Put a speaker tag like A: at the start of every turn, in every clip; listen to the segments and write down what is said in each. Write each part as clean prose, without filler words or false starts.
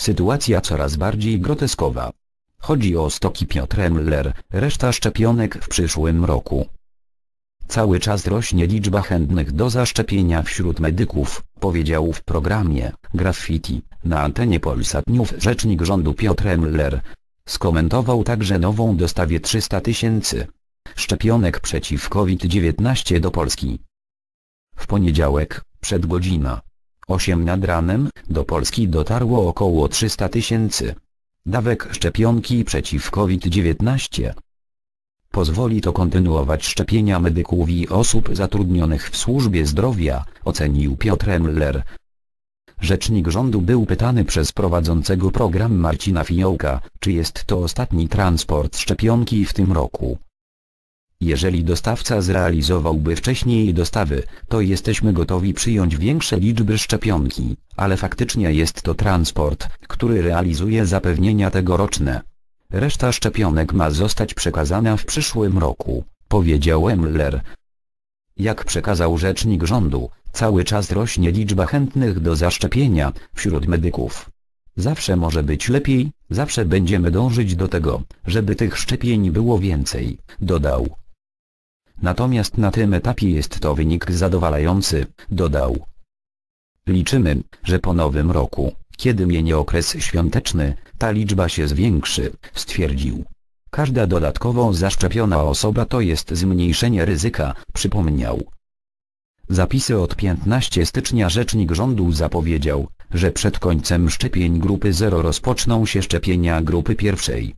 A: sytuacja coraz bardziej groteskowa. Chodzi o stoki Piotr Müller, reszta szczepionek w przyszłym roku. Cały czas rośnie liczba chętnych do zaszczepienia wśród medyków, powiedział w programie Graffiti na antenie Polsat News rzecznik rządu Piotr Müller. Skomentował także nową dostawę 300 000 szczepionek przeciw COVID-19 do Polski. W poniedziałek, przed godzina 8 nad ranem, do Polski dotarło około 300 000 dawek szczepionki przeciw COVID-19. Pozwoli to kontynuować szczepienia medyków i osób zatrudnionych w służbie zdrowia, ocenił Piotr Müller. Rzecznik rządu był pytany przez prowadzącego program Marcina Fiołka, czy jest to ostatni transport szczepionki w tym roku. Jeżeli dostawca zrealizowałby wcześniej dostawy, to jesteśmy gotowi przyjąć większe liczby szczepionki, ale faktycznie jest to transport, który realizuje zapewnienia tegoroczne. Reszta szczepionek ma zostać przekazana w przyszłym roku, powiedział Müller. Jak przekazał rzecznik rządu, cały czas rośnie liczba chętnych do zaszczepienia wśród medyków. Zawsze może być lepiej, zawsze będziemy dążyć do tego, żeby tych szczepień było więcej, dodał. Natomiast na tym etapie jest to wynik zadowalający, dodał. Liczymy, że po nowym roku, kiedy minie okres świąteczny, ta liczba się zwiększy, stwierdził. Każda dodatkowo zaszczepiona osoba to jest zmniejszenie ryzyka, przypomniał. Zapisy od 15 stycznia rzecznik rządu zapowiedział, że przed końcem szczepień grupy 0 rozpoczną się szczepienia grupy pierwszej.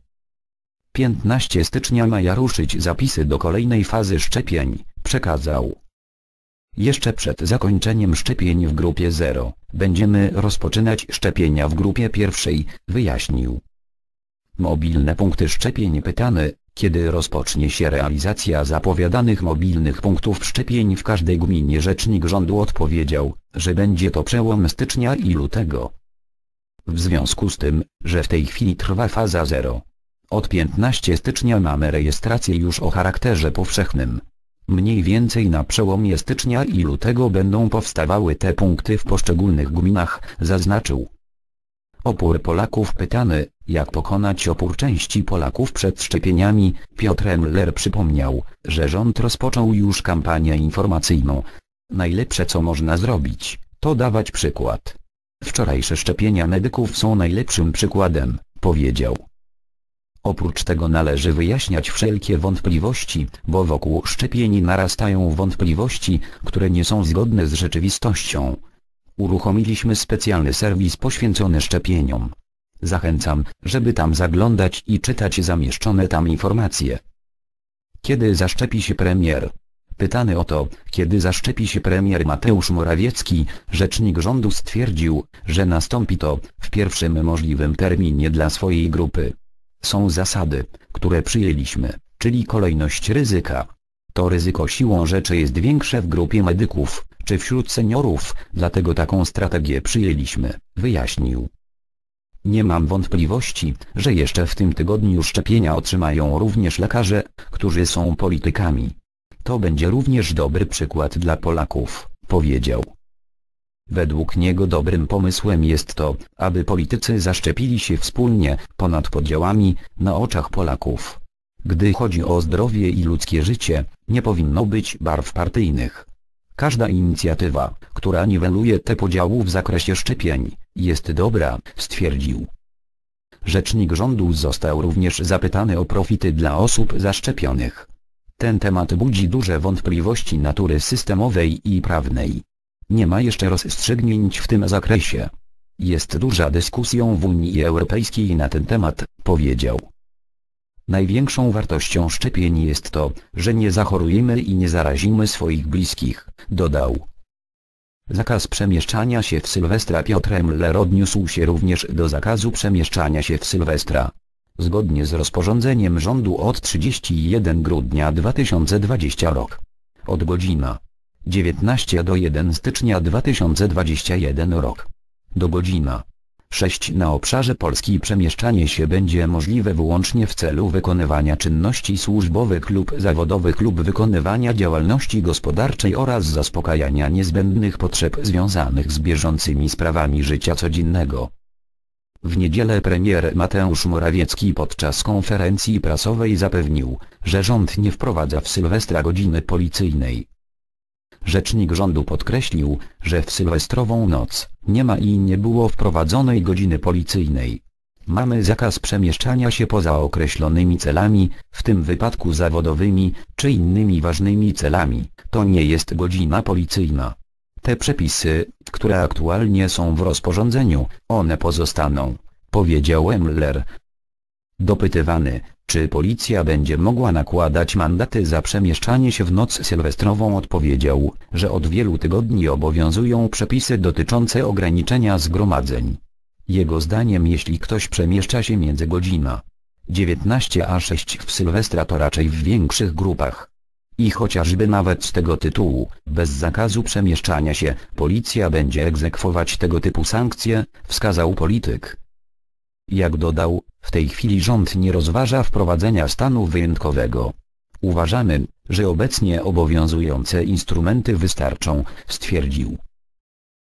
A: 15 stycznia maja ruszyć zapisy do kolejnej fazy szczepień, przekazał. Jeszcze przed zakończeniem szczepień w grupie 0, będziemy rozpoczynać szczepienia w grupie pierwszej, wyjaśnił. Mobilne punkty szczepień. Pytany, kiedy rozpocznie się realizacja zapowiadanych mobilnych punktów szczepień w każdej gminie, rzecznik rządu odpowiedział, że będzie to przełom stycznia i lutego. W związku z tym, że w tej chwili trwa faza 0. Od 15 stycznia mamy rejestrację już o charakterze powszechnym. Mniej więcej na przełomie stycznia i lutego będą powstawały te punkty w poszczególnych gminach, zaznaczył. Opór Polaków. Pytany, jak pokonać opór części Polaków przed szczepieniami, Piotr Müller przypomniał, że rząd rozpoczął już kampanię informacyjną. Najlepsze co można zrobić, to dawać przykład. Wczorajsze szczepienia medyków są najlepszym przykładem, powiedział. Oprócz tego należy wyjaśniać wszelkie wątpliwości, bo wokół szczepień narastają wątpliwości, które nie są zgodne z rzeczywistością. Uruchomiliśmy specjalny serwis poświęcony szczepieniom. Zachęcam, żeby tam zaglądać i czytać zamieszczone tam informacje. Kiedy zaszczepi się premier? Pytany o to, kiedy zaszczepi się premier Mateusz Morawiecki, rzecznik rządu stwierdził, że nastąpi to w pierwszym możliwym terminie dla swojej grupy. Są zasady, które przyjęliśmy, czyli kolejność ryzyka. To ryzyko siłą rzeczy jest większe w grupie medyków, czy wśród seniorów, dlatego taką strategię przyjęliśmy, wyjaśnił. Nie mam wątpliwości, że jeszcze w tym tygodniu szczepienia otrzymają również lekarze, którzy są politykami. To będzie również dobry przykład dla Polaków, powiedział. Według niego dobrym pomysłem jest to, aby politycy zaszczepili się wspólnie, ponad podziałami, na oczach Polaków. Gdy chodzi o zdrowie i ludzkie życie, nie powinno być barw partyjnych. Każda inicjatywa, która niweluje te podziały w zakresie szczepień, jest dobra, stwierdził. Rzecznik rządu został również zapytany o profity dla osób zaszczepionych. Ten temat budzi duże wątpliwości natury systemowej i prawnej. Nie ma jeszcze rozstrzygnięć w tym zakresie. Jest duża dyskusja w Unii Europejskiej na ten temat, powiedział. Największą wartością szczepień jest to, że nie zachorujemy i nie zarazimy swoich bliskich, dodał. Zakaz przemieszczania się w Sylwestra. Piotr Müller odniósł się również do zakazu przemieszczania się w Sylwestra. Zgodnie z rozporządzeniem rządu od 31 grudnia 2020 rok. Od godzina 19 do 1 stycznia 2021 rok. Do godzina 6 na obszarze Polski przemieszczanie się będzie możliwe wyłącznie w celu wykonywania czynności służbowych lub zawodowych lub wykonywania działalności gospodarczej oraz zaspokajania niezbędnych potrzeb związanych z bieżącymi sprawami życia codziennego. W W niedzielę premier Mateusz Morawiecki podczas konferencji prasowej zapewnił, że rząd nie wprowadza w Sylwestra godziny policyjnej. Rzecznik rządu podkreślił, że w sylwestrową noc nie ma i nie było wprowadzonej godziny policyjnej. Mamy zakaz przemieszczania się poza określonymi celami, w tym wypadku zawodowymi, czy innymi ważnymi celami. To nie jest godzina policyjna. Te przepisy, które aktualnie są w rozporządzeniu, one pozostaną, powiedział Müller. Dopytywany, czy policja będzie mogła nakładać mandaty za przemieszczanie się w noc sylwestrową, odpowiedział, że od wielu tygodni obowiązują przepisy dotyczące ograniczenia zgromadzeń. Jego zdaniem jeśli ktoś przemieszcza się między godzina 19 a 6 w Sylwestra to raczej w większych grupach. I chociażby nawet z tego tytułu, bez zakazu przemieszczania się, policja będzie egzekwować tego typu sankcje, wskazał polityk. Jak dodał, w tej chwili rząd nie rozważa wprowadzenia stanu wyjątkowego. Uważamy, że obecnie obowiązujące instrumenty wystarczą, stwierdził.